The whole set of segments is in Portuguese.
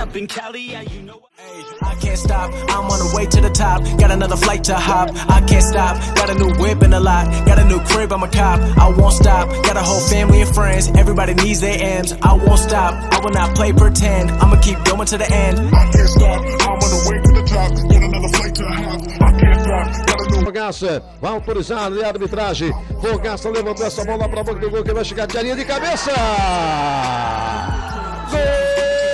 up in Cali, yeah, you know. I can't stop, I'm on the way to the top. Got another flight to hop, I can't stop. Got a new whip and a lot, got a new crib, I'm a cop. I won't stop, got a whole family and friends. Everybody needs their M's, I won't stop. I will not play pretend, I'ma keep going to the end. I can't stop, I'm on the way to the top. Got another flight to hop, I can't stop. Got a new... Fogaça vai autorizar a arbitragem. Fogaça levantou essa bola para a boca do gol que vai chegar de linha de cabeça. Gol!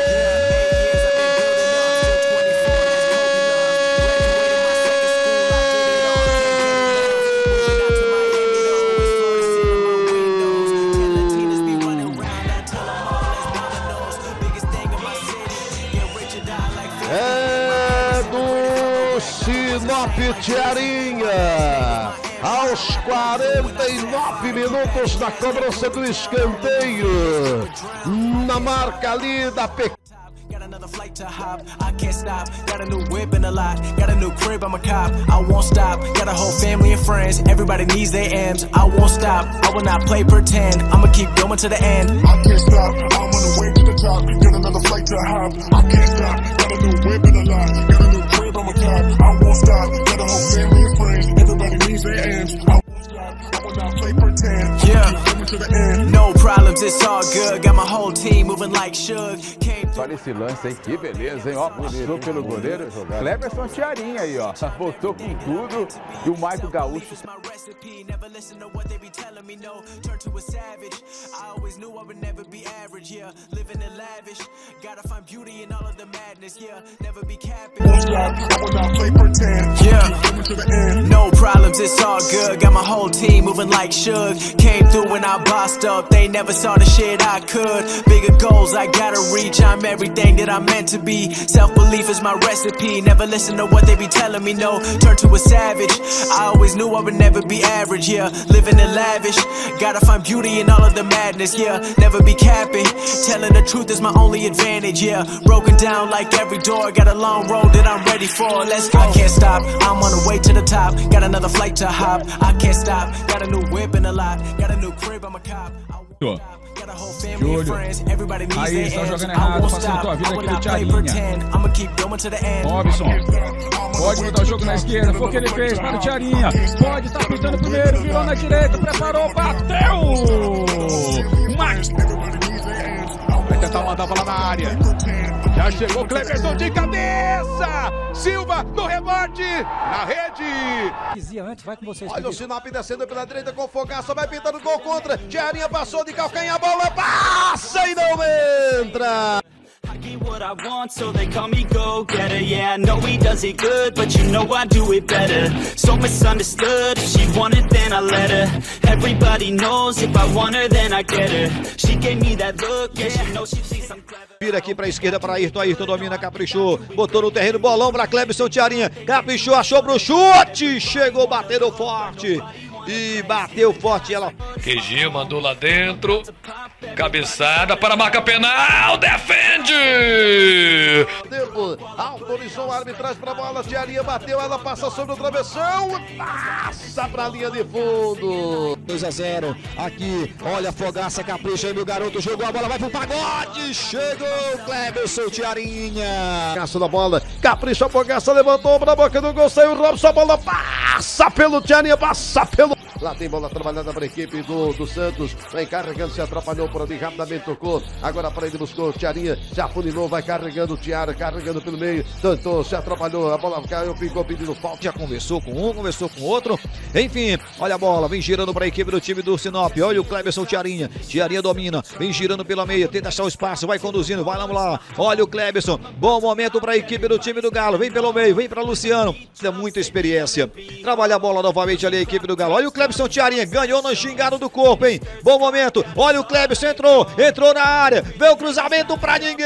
É do Sinop Tiarinha, aos 49 minutos da cobrança do escanteio, na marca ali da P. Got another flight to hop, I can't stop. Got a new whip and a lot, got a new crib, I'm a cop. I won't stop, got a whole family and friends. Everybody needs their M's, I won't stop. I will not play pretend, I'ma keep going to the end. I can't stop, I'm on the way to the top. Got another flight to hop, I can't stop. Got a new whip and a lot, got a new crib, I'm a cop. I won't stop, got a whole family and friends. Everybody needs their ends. I won't stop, I will not play pretend. Yeah, keep going to the end. no problems, it's all good. Got my whole team moving like Suge. Olha esse lance aí, que beleza, hein? Ó, passou pelo goleiro. Cleberson Tiarinha aí, ó. Voltou com tudo. E o Maico Gaúcho. Yeah, no problems, it's all good. Got my whole team moving like Suge. Came through when I bossed up. They never saw the shit I could. Bigger goals I gotta reach. I'm everything that I'm meant to be. Self-belief is my recipe. Never listen to what they be telling me, no. Turn to a savage. I always knew I would never be average, yeah. Living in lavish. Gotta find beauty in all of the madness, yeah. Never be capping. Telling the truth is my only advantage, yeah. Broken down like every door. Got a long road that I'm ready for. Let's go. I can't stop. I'm on the way to the top. Got another flight to hop. I can't stop. Got a new whip and a lot. Got a new crib, I'm a cop. Júlio, aí eles estão jogando errado, facilitou a vida aqui do Tiarinha. Robson, pode mudar o jogo na esquerda, foi o que ele fez para o Tiarinha. Pode estar pintando primeiro, virou na direita, preparou, bateu! Max! Vai tentar mandar a bola na área. Já chegou Cleberson de cabeça! Silva no rebote, na rede! Antes, vai com vocês. Olha o Sinop descendo pela direita com Fogaça, vai pintando gol contra. Tiarinha passou de calcanhar, a bola passa e não entra! I get what I want, so they call me go-getter. Yeah, I know he does it good, but you know I do it better. So misunderstood, if she wanted, then I let her. Everybody knows, if I want her, then I get her. She gave me that look, yeah, she knows she sees I'm clever. Vira aqui pra esquerda para Ayrton, Ayrton domina, caprichou, botou no terreno, bolão pra Cleberson Tiarinha, caprichou, achou pro chute, chegou, bateu forte. E bateu forte ela. Queijinho mandou lá dentro. Cabeçada para a marca penal. Defende! Tempo. Autorizou a arbitragem para a bola. Tiarinha bateu. Ela passa sobre o travessão. Passa para a linha de fundo. 2-0. Aqui. Olha a Fogaça, capricha aí. O garoto jogou a bola. Vai pro pagode. Chegou Cleberson Tiarinha. Caça da bola. Capricha a Fogaça. Levantou para a boca do gol. Saiu o Robson. A bola passa pelo Tiarinha. Passa pelo. Lá tem bola trabalhada para a equipe do Santos. Vem carregando, se atrapalhou por ali, rapidamente tocou. Agora para ele buscou Tiarinha, já funinou, vai carregando o Tiara, carregando pelo meio. Tentou, se atrapalhou, a bola caiu, ficou pedindo falta. Já conversou com um, conversou com outro. Enfim, olha a bola, vem girando para a equipe do time do Sinop. Olha o Cleberson Tiarinha. Tiarinha domina, vem girando pela meia, tenta achar o espaço, vai conduzindo, vai lá. Olha o Cleberson, bom momento para a equipe do time do Galo. Vem pelo meio, vem para Luciano. É muita experiência. Trabalha a bola novamente ali a equipe do Galo. Olha o Cleberson Tiarinha, ganhou no gingado do corpo, hein? Bom momento, olha o Cleberson, entrou na área, veio o cruzamento pra ninguém.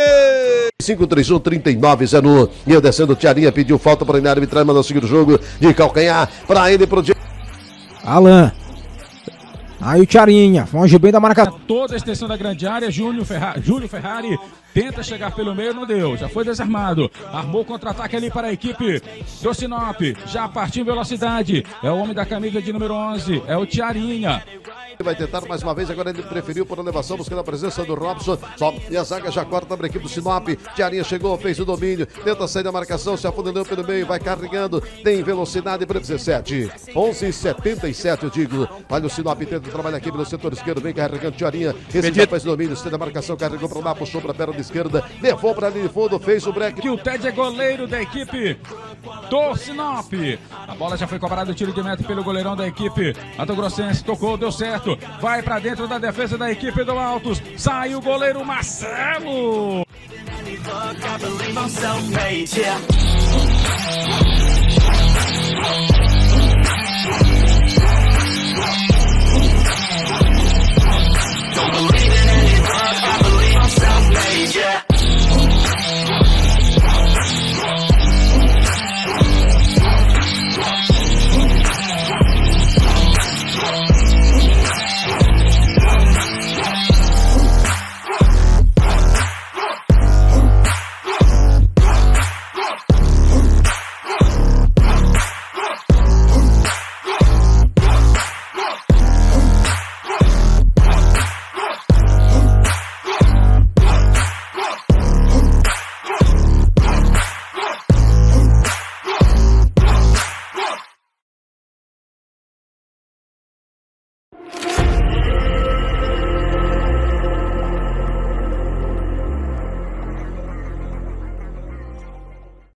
5-3-1-39-0. E descendo, Tiarinha pediu falta para a arbitragem, mandou seguir o jogo de calcanhar para ele pro... Alan. Aí o Tiarinha, foge bem da marca. Toda a extensão da grande área, Júlio Ferrari tenta chegar pelo meio, não deu, já foi desarmado. Armou o contra-ataque ali para a equipe do Sinop, já partiu em velocidade. É o homem da camisa de número 11, é o Tiarinha. Vai tentar mais uma vez, agora ele preferiu por elevação, buscando a presença do Robson. Só, e a zaga já corta para a equipe do Sinop. Tiarinha chegou, fez o domínio, tenta sair da marcação, se afundou pelo meio, vai carregando, tem velocidade para 17. 11:77, eu digo. Olha o Sinop, tenta trabalhar aqui pelo setor esquerdo, vem carregando Tiarinha. Esse já faz o domínio, sai da marcação, carregou para lá, puxou para a perna esquerda, levou para a linha de fundo, fez o break. Que o Ted é goleiro da equipe do Sinop. A bola já foi cobrada, o tiro de meta pelo goleirão da equipe Mato-Grossense, tocou, deu certo. Vai para dentro da defesa da equipe do Altos. Sai o goleiro Marcelo.